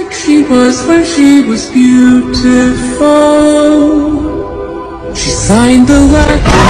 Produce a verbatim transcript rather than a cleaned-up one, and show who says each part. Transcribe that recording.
Speaker 1: like she was when she was beautiful. She signed the letter.